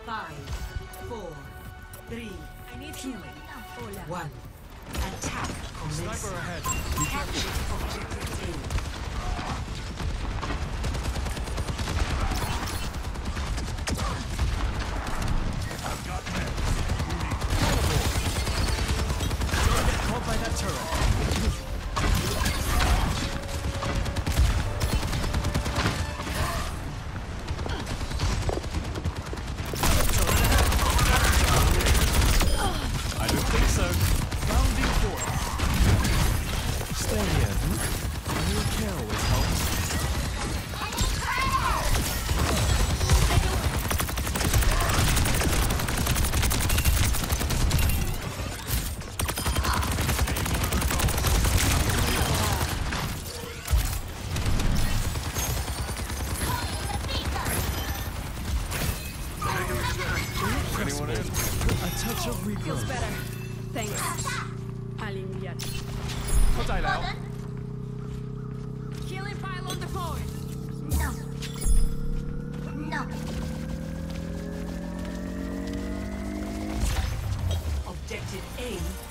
5, 4, 3, I need 2, healing. Hola. 1. Attack commences. Sniper ahead. Capture objective A. I've got men. Don't get caught by that turret. I don't think so. Rounding forward. Stay here. A little care always helps. Anyone in? A touch of Feels regrowth. better. Thanks. Aliviate. เข้าใจแล้ว Healing pile on the forward. No. No. Objective A